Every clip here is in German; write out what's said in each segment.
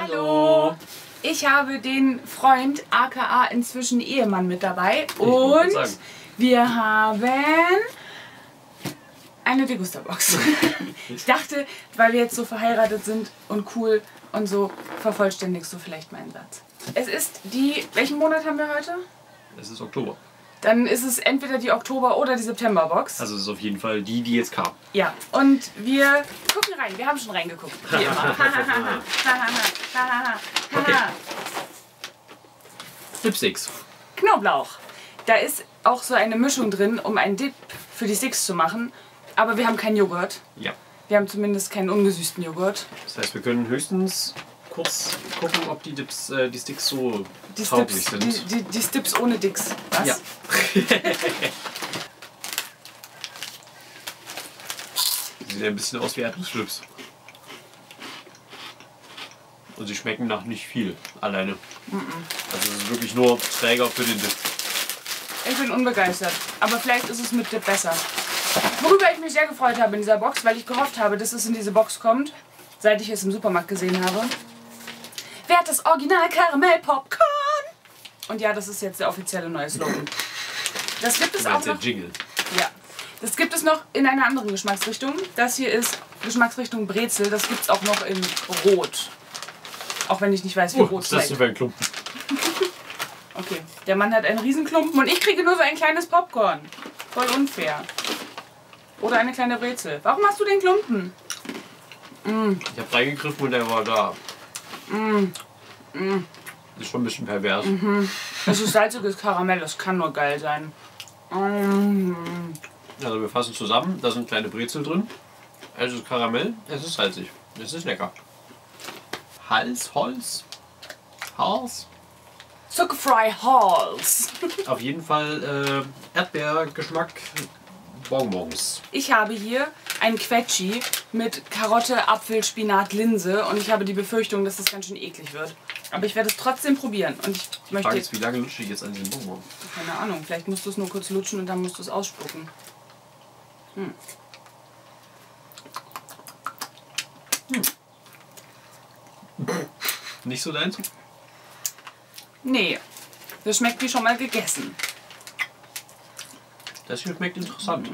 Hallo! Ich habe den Freund, aka inzwischen Ehemann, mit dabei. Und wir haben eine Degusta-Box. Ich dachte, weil wir jetzt so verheiratet sind und cool und so, vervollständigst du vielleicht meinen Satz. Es ist die... Welchen Monat haben wir heute? Es ist Oktober. Dann ist es entweder die Oktober- oder die September-Box. Also es ist auf jeden Fall die jetzt kam. Ja, und wir gucken rein. Wir haben schon reingeguckt. Wie immer. Okay. Dipsticks. Knoblauch. Da ist auch so eine Mischung drin, um einen Dip für die Sticks zu machen. Aber wir haben keinen Joghurt. Ja. Wir haben zumindest keinen ungesüßten Joghurt. Das heißt, wir können höchstens kurz gucken, ob die Sticks so tauglich sind. Die Sticks ohne Dicks. Was? Ja. Sieht ein bisschen aus wie Erdnussflips. Und sie schmecken nach nicht viel alleine. Also es ist wirklich nur Träger für den Dip. Ich bin unbegeistert. Aber vielleicht ist es mit Dip besser. Worüber ich mich sehr gefreut habe in dieser Box, weil ich gehofft habe, dass es in diese Box kommt, seit ich es im Supermarkt gesehen habe. Wer hat das Original Karamell Popcorn? Und ja, das ist jetzt der offizielle neue Slogan. Das gibt es auch noch. Jingle. Ja. Das gibt es noch in einer anderen Geschmacksrichtung. Das hier ist Geschmacksrichtung Brezel. Das gibt es auch noch in Rot. Auch wenn ich nicht weiß, wie rot ist das schmeckt. für ein Klumpen? Okay, der Mann hat einen Riesenklumpen und ich kriege nur so ein kleines Popcorn. Voll unfair. Oder eine kleine Brezel. Warum hast du den Klumpen? Ich habe reingegriffen und der war da. Ist schon ein bisschen pervers. Das ist salziges Karamell, das kann nur geil sein. Also wir fassen zusammen, da sind kleine Brezel drin. Es ist Karamell, es ist salzig. Es ist lecker. Holz. Zuckerfrei Halls. Auf jeden Fall Erdbeergeschmack Bonbons. Ich habe hier ein Quetschi mit Karotte, Apfel, Spinat, Linse und ich habe die Befürchtung, dass das ganz schön eklig wird. Aber ich werde es trotzdem probieren und ich Die möchte... Frage ist, wie lange lutsche ich jetzt an diesem Bonbon? Keine Ahnung, vielleicht musst du es nur kurz lutschen und dann musst du es ausspucken. Nicht so deins? Nee, das schmeckt wie schon mal gegessen. Das hier schmeckt interessant.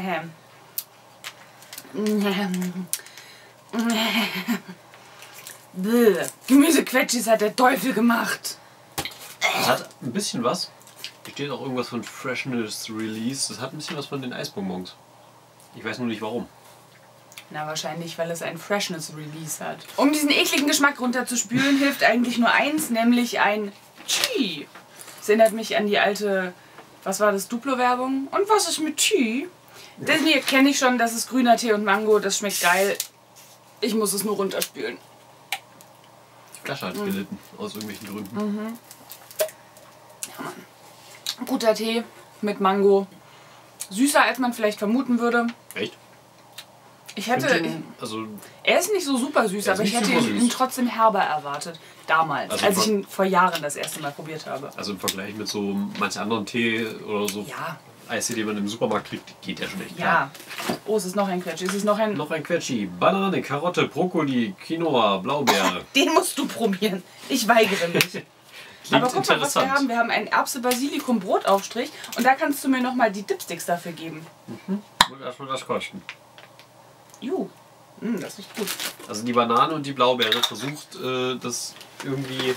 Gemüsequetschis hat der Teufel gemacht. Es hat ein bisschen was. Hier steht auch irgendwas von Freshness Release. Das hat ein bisschen was von den Eisbonbons. Ich weiß nur nicht warum. Na, wahrscheinlich, weil es ein Freshness Release hat. Um diesen ekligen Geschmack runterzuspülen, hilft eigentlich nur eins, nämlich ein Chi. Das erinnert mich an die alte, was war das, Duplo-Werbung? Und was ist mit Chi? Das hier kenne ich schon, das ist grüner Tee und Mango, das schmeckt geil. Ich muss es nur runterspülen. Die Flasche hat gelitten, aus irgendwelchen Gründen. Ja, Mann. Guter Tee mit Mango. Süßer, als man vielleicht vermuten würde. Echt? Ich hätte... Also Er ist nicht so super süß, aber ich hätte ihn trotzdem herber erwartet. Damals, also als ich ihn vor Jahren das erste Mal probiert habe. Also im Vergleich mit so manchen anderen Tee oder so Ja. Eistee, den man im Supermarkt kriegt, geht der schon echt Ja. klar. Oh, es ist noch ein Quetsch. Es ist noch ein... Noch ein Quetschi. Banane, Karotte, Brokkoli, Quinoa, Blaubeere. Den musst du probieren. Ich weigere mich. Klingt Aber guck mal, was wir interessant. haben. Wir haben einen Erbse-Basilikum-Brotaufstrich. Und da kannst du mir nochmal die Dipsticks dafür geben. Muss erstmal das kosten. Juhu. Das ist gut. Also die Banane und die Blaubeere versucht das irgendwie...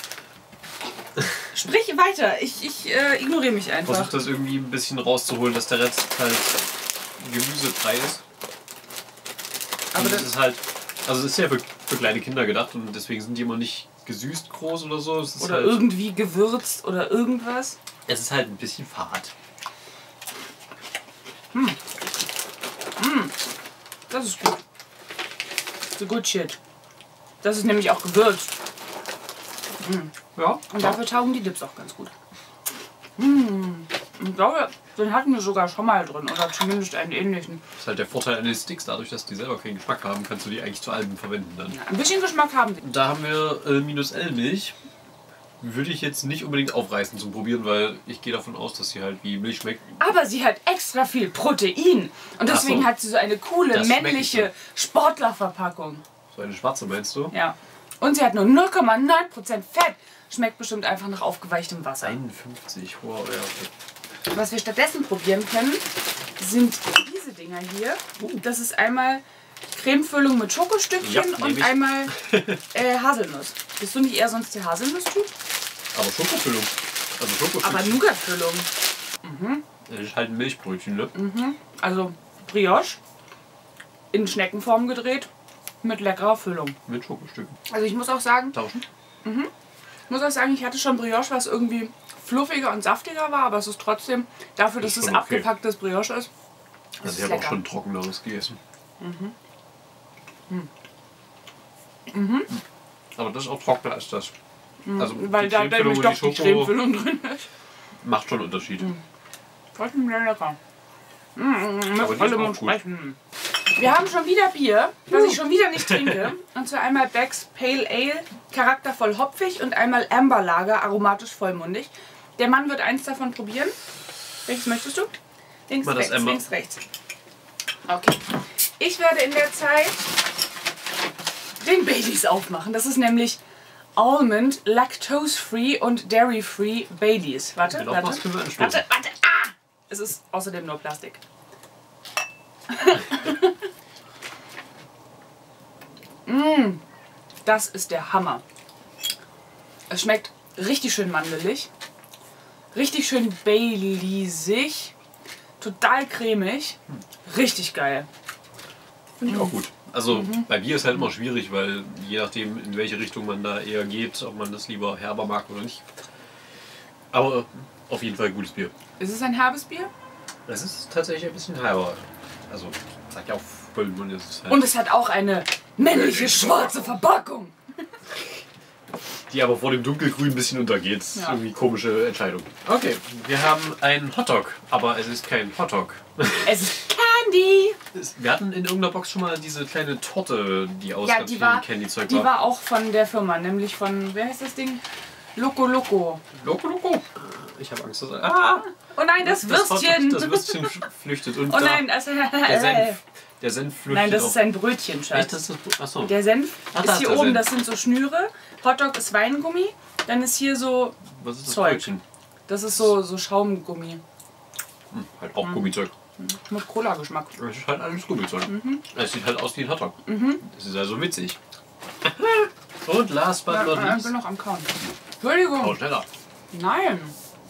Sprich weiter. Ich ignoriere mich einfach. Versucht das irgendwie ein bisschen rauszuholen, dass der Rest halt gemüsefrei ist. Aber Und das ist halt... Also es ist ja für kleine Kinder gedacht und deswegen sind die immer nicht gesüßt groß oder so. Es ist oder halt, irgendwie gewürzt oder irgendwas. es ist halt ein bisschen fad. Das ist gut. So good shit. Das ist nämlich auch gewürzt. Ja. Und dafür taugen die Dips auch ganz gut. Ich glaube, den hatten wir sogar schon mal drin. Oder zumindest einen ähnlichen. Das ist halt der Vorteil an den Sticks. Dadurch, dass die selber keinen Geschmack haben, kannst du die eigentlich zu allem verwenden dann. Ein bisschen Geschmack haben die. Da haben wir -L-Milch. Würde ich jetzt nicht unbedingt aufreißen zum Probieren, weil ich gehe davon aus, dass sie halt wie Milch schmeckt. Aber sie hat extra viel Protein. Und deswegen hat sie so eine coole, Das schmeckt männliche Sportlerverpackung. So eine schwarze meinst du? Ja. Und sie hat nur 0,9% Fett. Schmeckt bestimmt einfach nach aufgeweichtem Wasser. 51, wow, ja, okay. Was wir stattdessen probieren können, sind diese Dinger hier. Das ist einmal Cremefüllung mit Schokostückchen Ja, und einmal Haselnuss. Bist du nicht eher sonst der Haselnuss-Typ? Aber Schokofüllung. Also Schokofüllung. Aber Nougat-Füllung. Das ist halt ein Milchbrötchen, ne? Also Brioche in Schneckenform gedreht mit leckerer Füllung. Mit Schokostücken. Also ich muss auch sagen, Tauschen? ich hatte schon Brioche, was irgendwie fluffiger und saftiger war, aber es ist trotzdem, dafür, dass Ist es schon okay. abgepacktes Brioche ist. Also ich habe auch schon trockeneres gegessen. Aber das ist auch trockener als das. Also Weil die da Cremefüllung nämlich und doch die die Schoko Cremefüllung drin ist. macht schon einen Unterschied. Trotzdem sehr lecker. Aber Mit die ist vollem auch Mund gut. sprechen. Wir haben schon wieder Bier, das ich schon wieder nicht trinke. Und zwar einmal Beck's Pale Ale, charaktervoll hopfig und einmal Amber Lager, aromatisch vollmundig. Der Mann wird eins davon probieren. Welches möchtest du? Links, Mal das rechts, Amber. links, rechts. Okay. Ich werde in der Zeit den Baileys aufmachen. Das ist nämlich Almond, Lactose-Free und Dairy-Free Baileys. Warte, Wenn auch was können wir anstoßen. warte. Ah! Es ist außerdem nur Plastik. Das ist der Hammer. Es schmeckt richtig schön mandelig, richtig schön Baileysig, total cremig, richtig geil. Finde ich auch gut. Also bei Bier ist halt immer schwierig, weil je nachdem, in welche Richtung man da eher geht, ob man das lieber herber mag oder nicht. Aber auf jeden Fall gutes Bier. Ist es ein herbes Bier? Es ist tatsächlich ein bisschen herber. Also, sagt ja auch Vollmond ist es halt. Und es hat auch eine männliche schwarze Verpackung. Die aber vor dem Dunkelgrün ein bisschen untergeht. Das ist Ja. irgendwie komische Entscheidung. Okay, wir haben einen Hotdog, aber es ist kein Hotdog. Es ist Candy. Wir hatten in irgendeiner Box schon mal diese kleine Torte, die aus Ja, ganz die viel war, Candy-Zeug die war auch von der Firma, nämlich von, wer heißt das Ding? Loco Loco. Loco Loco. Ich habe Angst, dass... Ah! Oh nein, das Würstchen. Das Würstchen flüchtet und Oh nein, also, der Senf flüchtet nein, das auch. ist ein Brötchen, Echt, Schatz. das ist das... Achso. Der Senf Ach, ist da ist hier der oben, Senf. das sind so Schnüre. Hotdog ist Weingummi. Dann ist hier so Was ist das Zeug. Brötchen? Das ist so Schaumgummi. Halt auch Gummizeug. Mit Cola-Geschmack. Das ist halt alles Gummizeug. Es sieht halt aus wie ein Hotdog. Das ist also witzig. Und last but not Ich least... bin noch am Kauen. Entschuldigung. Oh, schneller. Nein.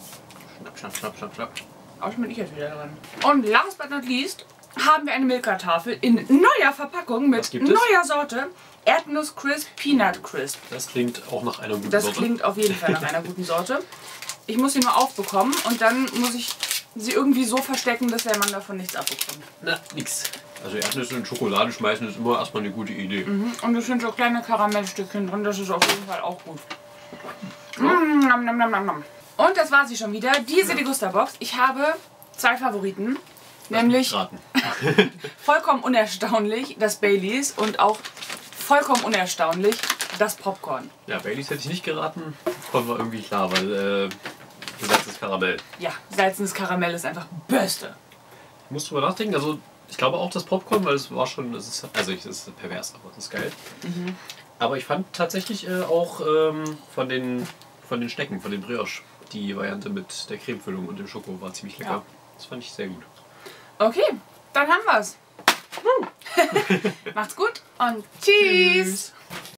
Schnapp. Auch bin ich jetzt wieder dran. Und last but not least haben wir eine Milka-Tafel in neuer Verpackung mit Was gibt es? neuer Sorte. Erdnuss Crisp, Peanut Crisp. Das klingt auch nach einer guten Das Sorte. klingt auf jeden Fall nach einer guten Sorte. Ich muss sie nur aufbekommen und dann muss ich sie irgendwie so verstecken, dass der Mann davon nichts abbekommt. Na, nix. Also Erdnüsse in Schokolade schmeißen ist immer erstmal eine gute Idee. Und es sind so kleine Karamellstückchen drin, das ist auf jeden Fall auch gut. Nam, nam, nam, nam, nam. Und das war sie schon wieder, diese Degusta-Box. Ich habe zwei Favoriten, nämlich Raten. vollkommen unerstaunlich das Baileys und auch vollkommen unerstaunlich das Popcorn. Ja, Baileys hätte ich nicht geraten. Popcorn war irgendwie klar, weil gesalzenes Karamell. Ja, salzenes Karamell ist einfach Beste. Ich muss drüber nachdenken. Also ich glaube auch das Popcorn, weil es war schon, es ist pervers, aber es ist geil. Aber ich fand tatsächlich auch von den Schnecken, von den Brioche, die Variante mit der Cremefüllung und dem Schoko war ziemlich lecker. Ja. Das fand ich sehr gut. Okay, dann haben wir's. Macht's gut und tschüss.